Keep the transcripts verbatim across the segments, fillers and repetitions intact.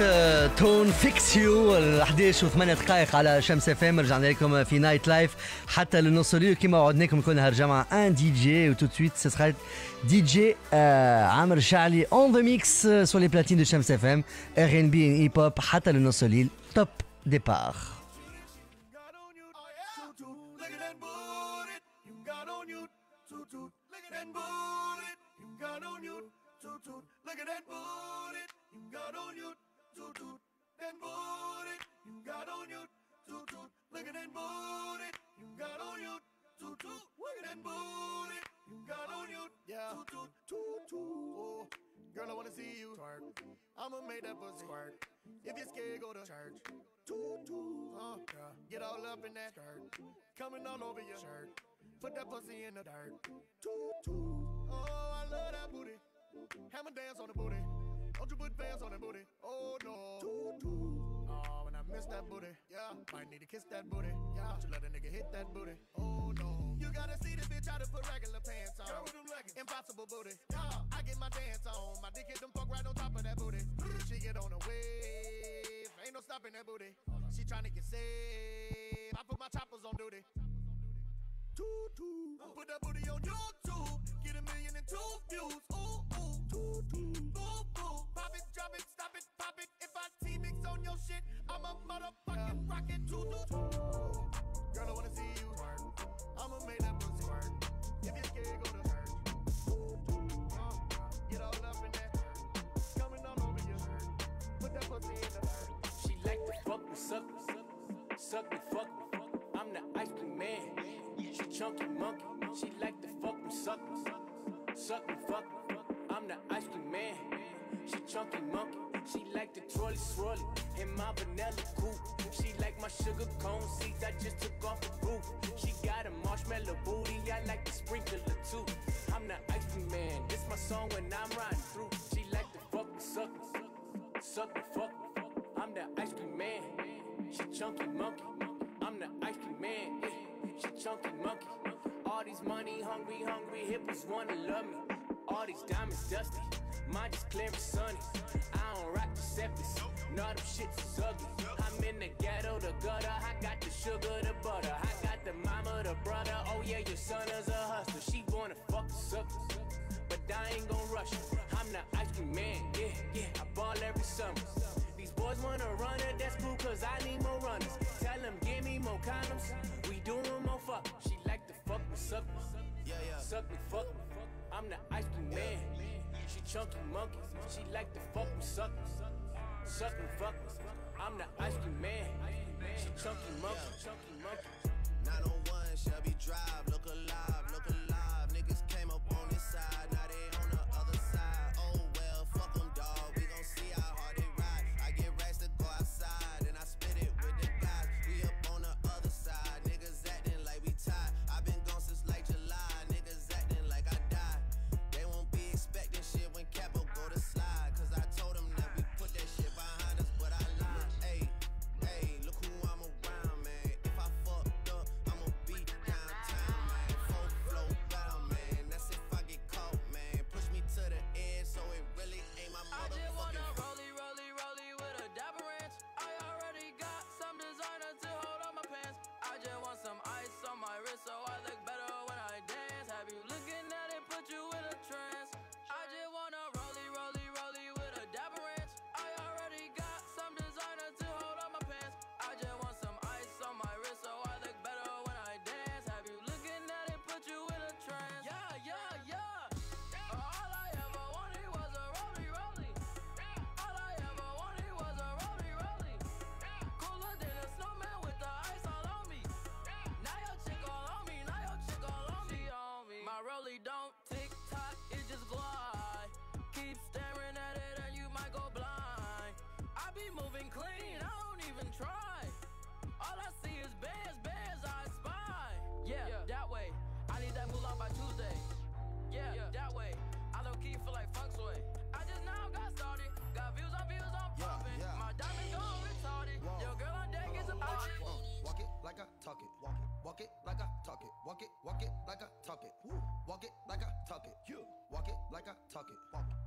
تون فيكس يو ال احداش وثمانية دقائق على شمس اف ام. رجعنا لكم في نايت لايف حتى للنص الليل كما وعدناكم. نكون هالجمعة ان دي جي وتو سويت ce sera دي جي عامر الشعلي اون ذا ميكس سور لي بلاتين دو شمس اف ام ار ان بي ان هيب هوب حتى للنص الليل. توب ديبار. Look at that booty you got on you, toot toot. That booty you got on you, toot toot. Look at that booty you got on you, toot toot. Look at that booty you got on you, yeah, toot toot, toot toot. Oh, girl, I wanna see you twerk. I'ma make that pussy squirt. If you're scared, go to church. Toot toot, uh, girl, get all up in that skirt, coming all over your shirt. Put that pussy in the dirt. Toot toot. Oh, I love that booty. Hammer dance on the booty. Don't you put pants on that booty. Oh no. Oh, when I miss that booty. Yeah. Might need to kiss that booty. Yeah. Don't you let a nigga hit that booty. Oh no. You gotta see this bitch how to put regular pants on. Girl with them leggings. Impossible booty. Yeah. I get my dance on. My dick hit them fuck right on top of that booty. She get on the wave. Ain't no stopping that booty. She tryna get saved. I put my choppers on duty. Toot toot. Put that booty on YouTube. Get a million and two views. Ooh ooh. Toot toot. Boom boom. Pop it, drop it, stop it, pop it. If I T-mix on your shit, I'm a motherfucking yeah. rocket. Toot toot. Girl, I wanna see you twerk. I'ma make that pussy work. If you're scared, go to church. Toot toot. Uh, get all up in that hurt. Coming all over your shirt. Put that pussy in the hurt. She like to fuck me, suck me, suck me, fuck me. I'm the ice cream man. She chunky monkey. She like to fuck me, suck me, suck me, fuck me. I'm the ice cream man. She chunky monkey. She like the trolley swirly in my vanilla coupe. She like my sugar cone seeds I just took off the roof. She got a marshmallow booty. I like the sprinkler too. I'm the ice cream man. This my song when I'm riding through. She like to fuck me, suck me, suck me, fuck me. I'm the ice cream man. She chunky monkey. I'm the ice cream man. Yeah. She chunky monkey. All these money hungry, hungry hippos wanna love me. All these diamonds dusty, mine just clear and sunny. I don't rock the septis, no them shits is ugly. I'm in the ghetto, the gutter, I got the sugar, the butter. I got the mama, the brother, oh yeah, your son is a hustler. She wanna fuck the suckers, but I ain't gon' rush her. I'm the ice cream man, yeah, yeah, I ball every summer. These boys wanna run it, that's cool cause I need more runners. Tell them give me more condoms, we doing more fuck. She like to fuck me, suck me, yeah, yeah. Suck me, fuck me. I'm the ice cream man. She chunky monkey. She like to fuck me, suck me, suck me, fuck me. I'm the ice cream man. She chunky monkey, chunky monkey. nine oh one Shelby Drive, look alive, look alive. Niggas came up on this side, now they on the other side. Oh well, fuck them, dawg. We gon' see how hard they ride. I get racks to go outside and I spit it with the guys. We up on the other side, niggas acting like we tied. I've been gone since like July, niggas acting like I died. They won't be expecting shit when Capo go to slide. Cause I told them that we put that shit behind us, but I lied. Hey, hey, look who I'm around, man. If I fucked up, I'ma be downtown, man. Full flow down, man. That's if I get caught, man. Push me to the edge, so it really ain't my motherfucking. I just wanna rollie, rollie, rollie with a dapper ranch. I already got some designer to hold on my pants. I just want some ice on my wrist so I look better when I dance. Have you looking at it, put you in a trance. I just wanna rollie, rollie, rollie with a dapper ranch. I already got some designer to hold on my pants. I just want some ice on my wrist so I look better when I dance. Have you looking at it, put you in a trance. Yeah, yeah, yeah. All I ever wanted was a rollie, rollie. All I ever wanted was a rollie, rollie. Cooler than a snowman with the ice all on me. Now your chick all on me, now your chick all on me, on me. My rollie don't tick tock, it just glide. Keep staring at it and you might go blind. I be moving clean, I don't even try. All I see is bears, bears I spy. Yeah, yeah, that way. I need that moolah by Tuesday. Yeah, yeah, that way. I low key feel like funk sway. I just now got started. Got views on views on Yeah, popping. yeah. My diamonds going retarded. Whoa. Your girl on deck is a Uh, party. walk it like I talk it. Walk it, walk it like I talk it. Walk it, walk it like I talk it. Woo. Walk it like I talk it. You walk it like I talk it. Walk it.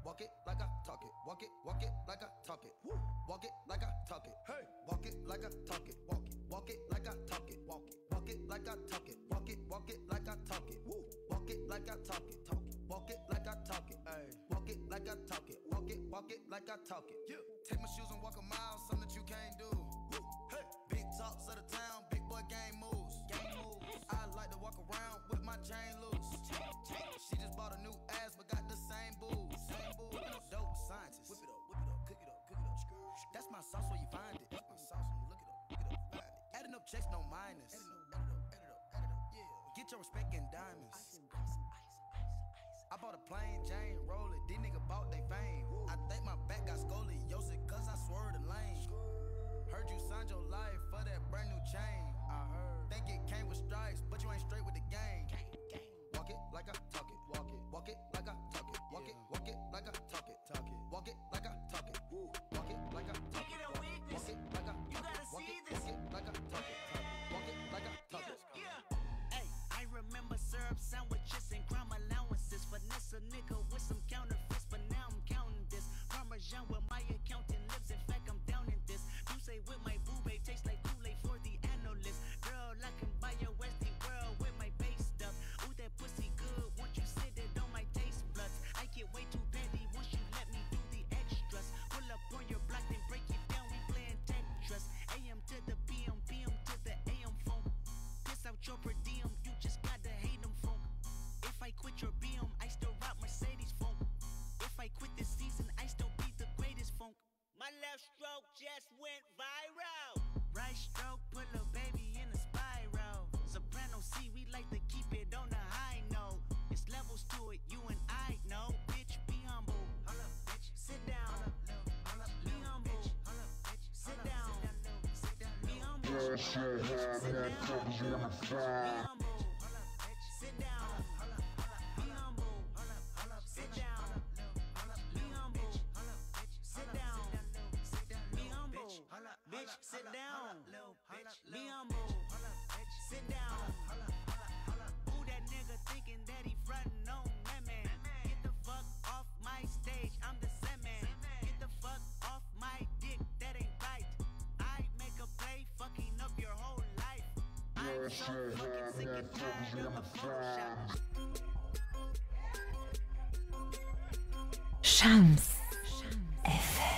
walk it like I talk it. Walk it, walk it like I talk it. Woo. Walk it like I talk it. Hey, walk it like I talk it. Walk it, walk it like I talk it. Walk it, walk it like I talk it. Walk it, walk it like I talk it. Woo. Walk it like I talk it. Talk it, walk it like I talk it. Hey, walk it like I talk it. Walk it, walk it like I talk it. Yeah. Take my shoes and walk a mile, something that you can't do. Woo. Hey, big talks of the town, big boy gang moves. Gang moves. I like to walk around with my chain loose. She just bought a new ass, but got the same boobs. Same boobs. Dope scientist. Whip it up, whip it up, cook it up, cook it up. That's my sauce where you find it. That's my sauce when you look it up, look it up, find it. Adding up checks, no minus. Add it up, add it up, add it up, add it up, yeah. Get your respect in diamonds. Ice, ice, ice, ice. I bought a plain Jane, roll it. These niggas bought they fame. I think my back got scoliosis, cause I swerved the lane. Heard you signed your life for that brand new chain. I heard. Think it came with stripes, but you ain't straight with the game. Walk it like I talk it. Walk it. Walk it like I talk it. Walk it. Walk it like I talk it. Talk it. Walk it like I talk it. Walk it like I talk it. Make it a witness. Walk it like I. You gotta walk see it, this. Walk it like I talk it. Walk it like I talk it. Yeah. Hey, I remember syrup sandwiches and crime allowances. Finesse a nigga with some counterfeits, but now I'm counting this. Parmesan with my accountant lips. In fact, I'm down in this. You say with my boo babe tastes like Kool-Aid for the analyst. Girl, I can buy your Westie world with my base stuff. Ooh, that pussy good. Once you sit it on my taste buds. I get way too petty once you let me do the extras. Pull up on your block, then break it down. We playing Tetris. A M to the P M, P M to the A M phone. Piss out your per diem, you just gotta hate them funk. If I quit your B M, I still rock Mercedes funk. If I quit this season, I still be the greatest funk. My left stroke just went viral. Right stroke put a baby in a spiral. Soprano C, we like to keep it on the high note. It's levels to it, you and I know. Bitch, be humble. Hold up, bitch. Sit down. Hold up, be humble. Hold up, bitch. Sit down. Be humble. Sit down. Be humble. Sit down. Be humble. Sit down. Be humble. Sit down. Be humble. Bitch, sit down. Be humble. Sit down. Who that nigga thinking that he frontin' on that man? Get the fuck off my stage, I'm the Sandman. Get the fuck off my dick, that ain't right. I make a play, fucking up your whole life. I'm so fucking sick and tired of the Photoshop. Shams F M.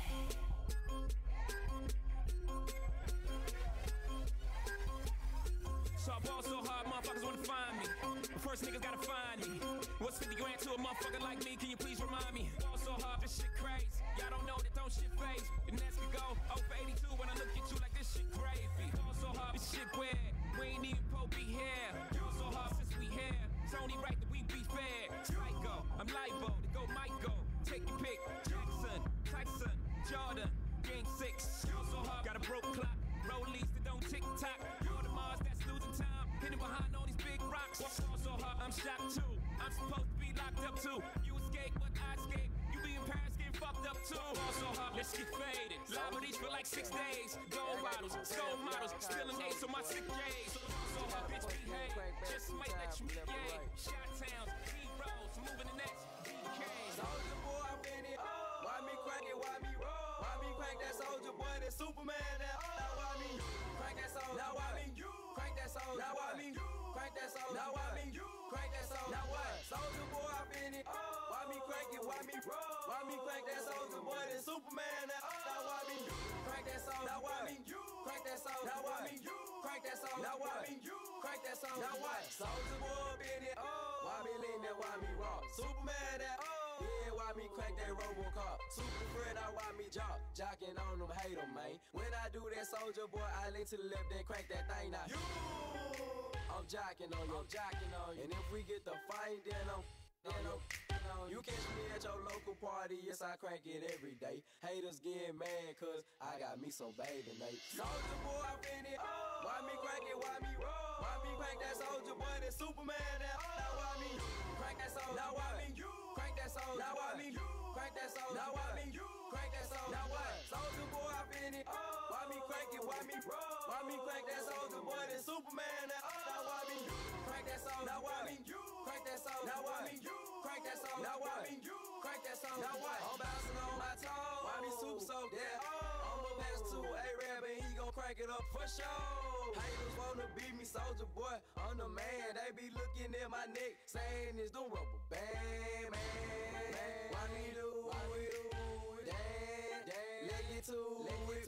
So I ball so hard, motherfuckers wanna find me. But first niggas gotta find me. What's fifty grand to a motherfucker like me? Can you please remind me? Ball so hard, this shit crazy. Y'all don't know that don't shit phase. The next we go, oh for eighty-two when I look at you like this shit gravy. Ball so hard, this shit weird. We ain't even po be here. Ball so hard since we here. It's only right that we be fair. Psycho, I'm libo to go Michael. Take your pick. Jackson, Tyson, Jordan, game six. Ball so hard, got a broke clock. Rollies that don't tick tock. All the Mars that's losing time. Hitting behind all these big rocks. Ball so hard, I'm shocked too. I'm supposed to be locked up too. You escape, but I escape. You be in Paris getting fucked up too. Ball so hard, let's get faded. Liberties for like six days. Gold bottles, soul models, spilling days on my sick days. Ball so hard, bitch behave. Just might let you get gay. Shot towns, heroes, moving the next D K. Soldier boy, I'm in it. Why me crank it? Why me roll? Why me crank that soldier boy? That Superman. That now why me crank that soldier? Now why me crank that soldier? Now why me crank that soldier? Now why me crank that soldier? Now what? Soldier boy, I'm in it. Why me crank it? Why me roll? Why me crank that soldier boy? That Superman. That now why me crank that soldier? Now why me crank that soldier? Now why me crank that soldier? Now why me crank that soldier? Now what? Soldier boy, I'm in it. Why me lean that? Why me raw? Superman. That yeah, why me crank that Robocop? Super friend, I why me jock, jocking on them, hate them, man. When I do that soldier boy, I lean to the left, then crank that thing now. You, I'm jocking on you, I'm jocking on you. And if we get the fight, then I'm, then I'm, you catch me at your local party, yes I crank it every day. Haters getting mad, cause I got me some bathing, mate. Soldier boy, I'm in it. Why me crank it? Why me roll? Why me crank that soldier boy? That Superman. That now why me crank that soldier? Now why me crank that soldier? Now why me crank that soldier? Now why me crank that soldier? Now what? Soldier boy, I'm in it. Why me crank it? Why me roll? Why me crank that soldier boy? That Superman. That now why me crank that soldier? Now why me crank that soldier? Now why me crank that soldier? Now why me crank crank that soul. Now what? I'm bouncing on my toes. Why me super soaked? Yeah. I'ma pass to A-Rab and he gon' crank it up for sure. Haters wanna beat me, soldier boy. I'm the man. They be looking at my neck, saying it's the rubber band, man. Why me do it? Damn, damn. Let get to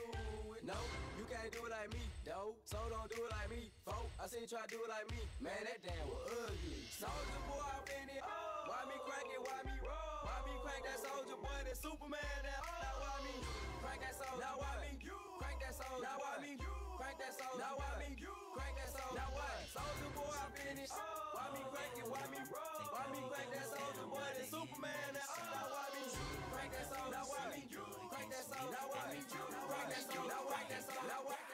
it. No, you can't do it like me, though. So don't do it like me, folk. I seen you try to do it like me. Man, that damn was ugly. Soldier boy, I been it. Why me crank it? Why me roll? Why me crank that soldier boy? That Superman. That now why me crank that soldier? Now why me crank that soldier? Now why me crank that soldier? Now why me crank that soldier? Now what? Soldier boy, I finish. Why me crank it? Why me roll? Why me crank that soldier boy? That Superman. That now why me crank that soldier? Now why me crank that soldier? Now why me crank that soldier? Now why that soldier? Now why?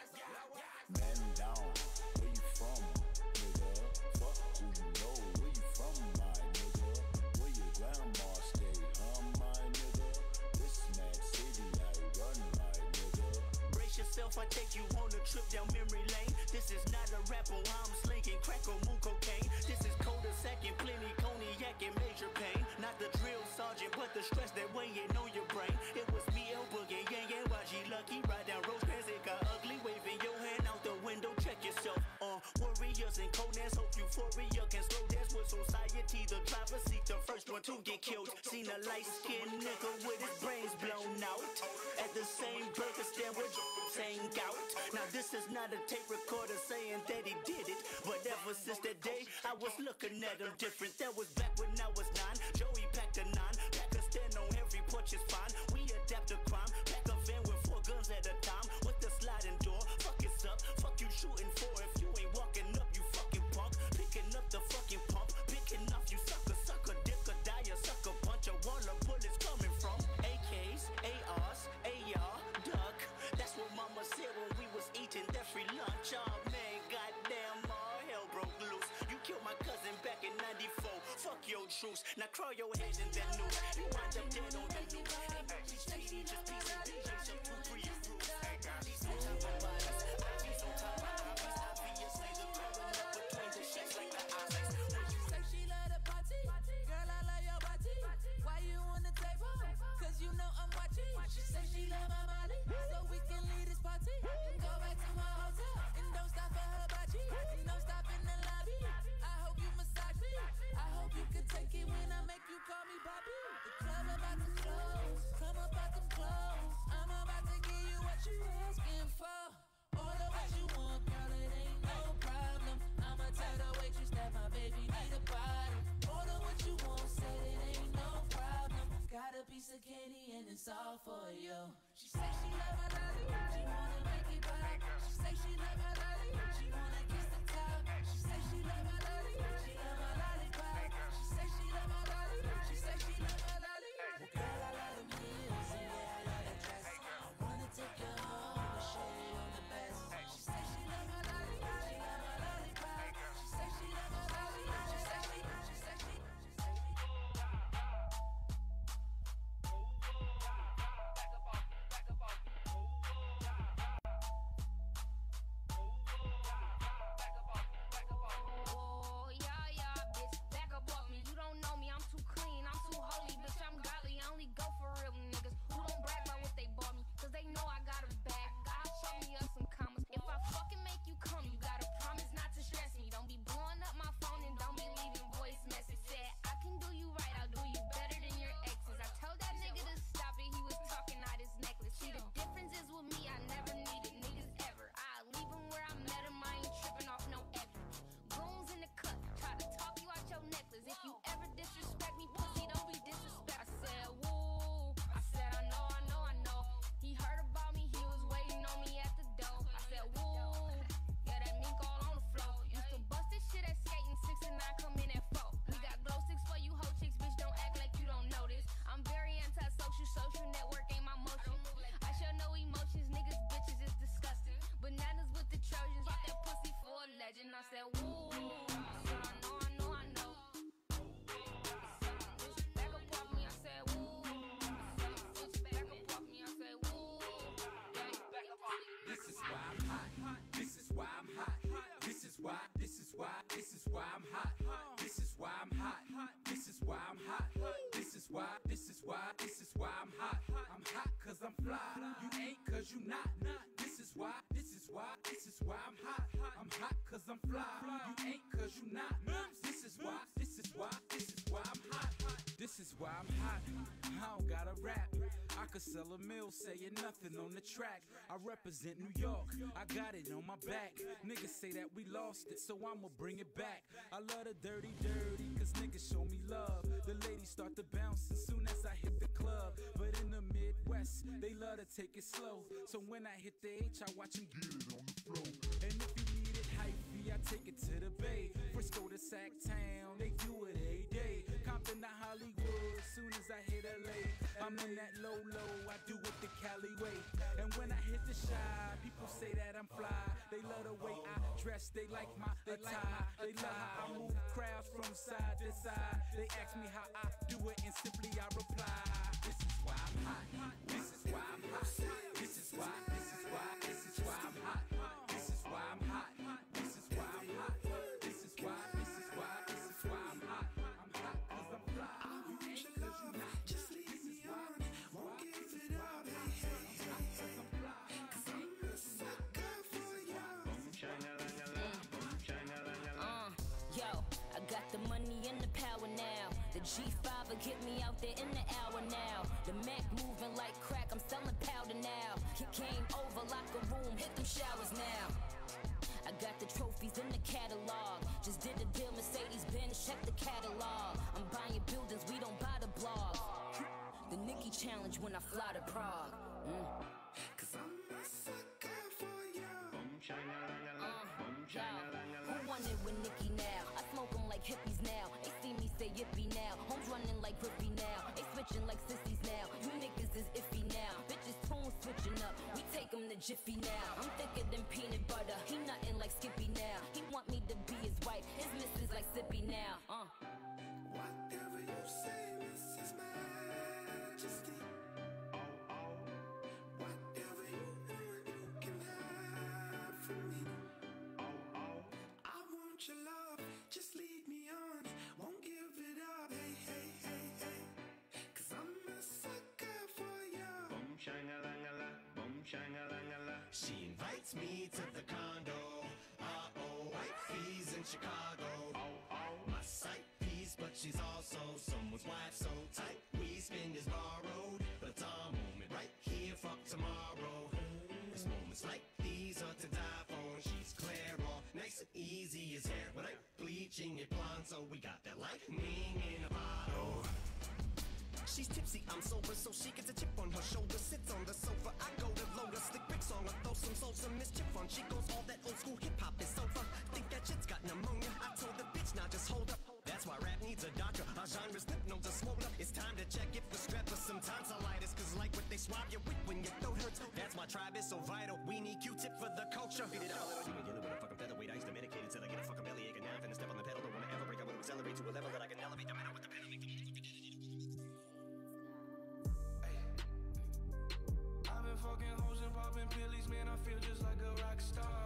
Man down, where you from, nigga? Fuck who you know, where you from, my nigga? Where your grandma stay, huh, my nigga? This mad city I run, my nigga. Brace yourself, I take you on a trip down memory lane. This is not a rapper, I'm slinging crack or moon cocaine. This is cul-de-sac and plenty cognac and major pain. Not the drill sergeant, but the stress that weighing on your brain. It was me, El Boogie, Yang, and Y G Lucky. Ride down Rosecrans, it got ugly. Waving your hand out the window, check yourself. Uh, warriors and Conans, hope euphoria can slow dance with society. The driver's seat, the first one to get killed. Seen a light-skinned nigga with his brains blown out at the same burger stand with saying gout. Now this is not a tape recorder saying that he did it, but ever since that day, I was looking at him different. That was back when I was nine. Joey packed a nine, pack a stand on every porch is fine. We adapt to crime, pack a van with four guns at a time with the sliding door. Fuck it's up, fuck you shooting for if you ain't walking up, you fucking punk. Picking up the fucking pump, picking off you sucker, sucker, dick or die, a sucker punch. A wall of bullets coming from A Ks, A Rs, A R, duck. That's what mama said when we was eating that free lunch. Oh man, goddamn, all hell broke loose. You killed my cousin back in ninety-four. Fuck your truce. Now crawl your head in that noose. You wind up dead on the news. Just peace and visions of two, three, and roots. These on top of bodies. These on top of hobbies. Obviously the growing up between the shits like the eyes. She say she love the party. Girl, I love your body. Why you on the table? Cause you know I'm watching. She say she love my body. So we can leave this party and go back to my hotel. And don't stop for her body. And don't stop in the lobby. I hope you massage me. I hope you can take it when I make you call me Bobby. The club about to close. Come up out them clothes. I'm about to give you what you asking for. Order what you want, girl, it ain't no problem. I'ma tell the waitress that my baby need a bottle. Order what you want, said it ain't no problem. Got a piece of candy and it's all for you. She say she love my lolly, she wanna make it pop. She say she love my lolly, she wanna kiss the top. She say she love my lolly, she love my lollipop. She say she love my lolly, she say she love my lolly. Well, girl, I love them heels and yeah, I love that dress. I wanna take you home and show you I'm the best. She say she love my lolly, she love my lollipop. She say she love my lolly, she say she, she say she, she say she. cause you not. This is why, this is why, this is why I'm hot. I'm hot cause I'm fly. You ain't cause you not. This is why, this is why, this is why I'm hot. This is why I'm hot. I don't gotta rap. I could sell a mill saying nothing on the track. I represent New York, I got it on my back. Niggas say that we lost it, so I'ma bring it back. I love the dirty, dirty, cause niggas show me love. The ladies start to bounce as soon as I hit the club. But in the Midwest, they love to take it slow. So when I hit the H, I watch them get it on the floor. And if you need it hypey, I take it to the Bay. Frisco to Sac Town, they do it every day. Compton to Hollywood, soon as I hit L A. I'm in that low low, I do it the Cali way. And when I hit the Shy, people say that I'm fly. They love the way I dress, they like my attire. They love how I move crowds from side to side. They ask me how I do it, and simply I reply, this is why I'm hot. This is why I'm hot. This is why, this is why, this is why I'm hot. This is why I'm hot. This is why I'm hot. This is why, this is why, this is why I'm hot. I'm hot cause I'm fly. You ain't cause you not. Just leave me on. Won't give it up. Hey, hey, hey, hey. Cause I'm a sucker for you. Uh, yo, I got the money and the power now. The G five will get me out there in the hour now. The Mac moving like crack, I'm selling powder now. He came over, locker room, hit them showers now. I got the trophies in the catalog. Just did a deal, Mercedes-Benz, check the catalog. I'm buying buildings, we don't buy the blog. The Nicki challenge when I fly to Prague. Mm. Cause I'm a sucker for you. Uh, yo, who wanted with Nicki now? I smoke them like hippies now. They see me say yippee now. Homes running like Griffey now. They switching like sissies now. You niggas is iffy now. Bitches tune switching up. We take them to Jiffy now. I'm thicker than peanut butter. He nothing like Skippy now. He want me to be his wife. His missus like Sippy now. Uh. Whatever you say, Missus Majesty. Whatever you want, you can have from me. I want your love, just lead me on. Won't give it up. Hey, hey, hey, hey. Cause I'm a sucker for you. Boom, shang-a-lang-a-la, boom, shang-a-lang-a-la. She invites me to the condo. Uh-oh, white fees in Chicago. Oh-oh, my sight piece, but she's also someone's wife, so tight. We spend is borrowed, but it's our moment right here, fuck tomorrow. It's moments like these are to die for. She's clear, all nice and easy as hair, but I'm bleaching it blonde, so we got that lightning in a bottle. She's tipsy, I'm sober, so she gets a chip on her shoulder. Sits on the sofa, I go to load a slick brick song. I throw some soul, some mischief on. She goes, all that old school hip hop is over. Think that shit's got pneumonia. I told the bitch, now just hold up. That's why rap needs a doctor. Our genre's lymph nodes are swollen up. It's time to check if the strep or some tonsillitis. Cause like what they swab you with when your throat hurts. That's why tribe is so vital. We need Q-tip for the culture. Beat it out, you ain't dealing with a fucking featherweight. I used to medicate it till I get a fucking bellyache. And now I'm finna step on the pedal. Don't wanna ever break. I will accelerate to a level that I can elevate the matter with the pedal. I've been fucking hoes and popping pillies, man, I feel just like a rock star.